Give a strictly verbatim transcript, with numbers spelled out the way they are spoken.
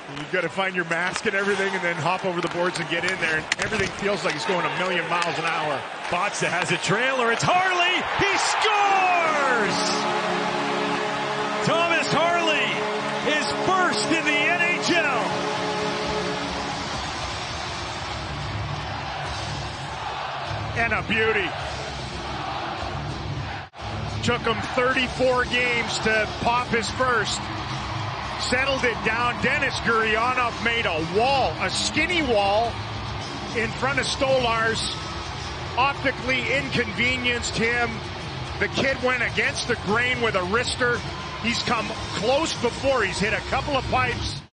You've got to find your mask and everything and then hop over the boards and get in there. And everything feels like it's going a million miles an hour. Faksa has a trailer. It's Harley. He scores! Thomas Harley is first in the N H L. And a beauty. Took him thirty-four games to pop his first. Settled it down. Dennis Gurianov made a wall, a skinny wall in front of Stolarz. Optically inconvenienced him. The kid went against the grain with a wrister. He's come close before. He's hit a couple of pipes.